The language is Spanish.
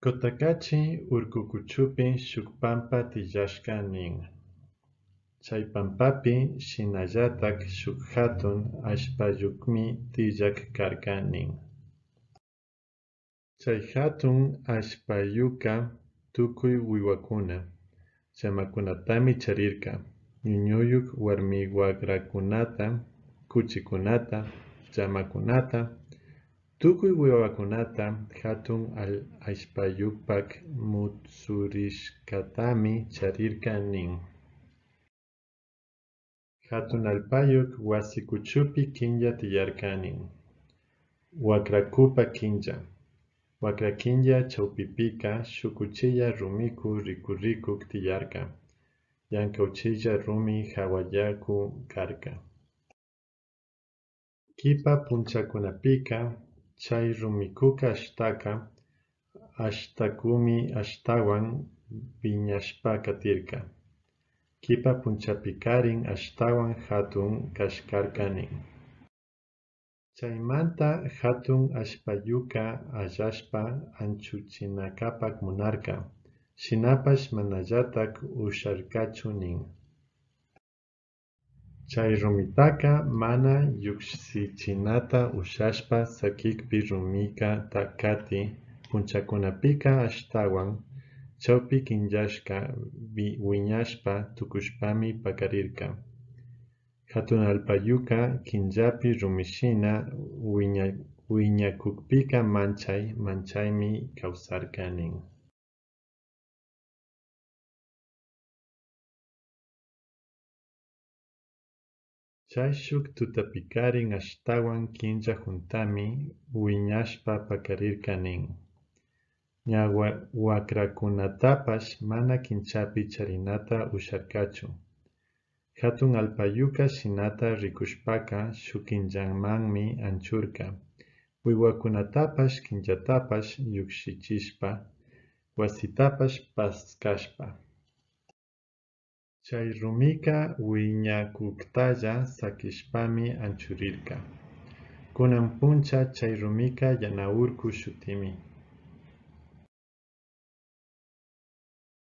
Kotakachi urkukuchupi shuk pampa tiyashka nin. Chay pampapi shinallatak shuk hatun ashpayukmi tiyak karka nin. Chay hatun ashpayuka tukuy wiwakuna llamakunatami charirka, ñuñuyuk warmi wakrakunata, kuchikunata, llamakunata, tukuy wiwakunata hatun ashpayukpak mutsurishkatami charirka nin. Hatun allpayuk wasi kuchupi kinlla tiyarka nin. Wakrakupa kinlla. Wakra kinlla chawpipika shuk uchilla rumiku rikurikuk tiyarka. Yanka uchilla rumi hawallaku karka. Kipa punchakunapika chay rumikuka ashtakumi ashtawan wiñashpa katirka. Kipa punchapikarin ashtawan hatun kashkarka nin. Chaymanta hatun ashpayuka allashpa anchuchinakapak munarka, shinapash manallatak usharkachu nin. Chay rumitaka mana lluksichinata ushashpa sakikpi rumika kati, punchakunapika ashtawan chawpi kinllashka wiñashpa tukushpami pakarirka. Hatun allpayuka kinllapi rumishina wiñakukpika manchaymi kawsarka nin. Chay shuk tutapikarin ashtawan kinlla juntami wiñashpa pakarirka nin. Ña wakrakunatapash mana kinchapi charinata usharkachu. Hatun allpayuka shinata rikushpaka shuk kinllamanmi anchurka. Wiwakunatapash kinllatapash llukshichishpa, wasitapash paskashpa. Chay rumika wiñakuktalla sakishpami anchurirka. Kunan puncha chay rumika yana urku shutimi.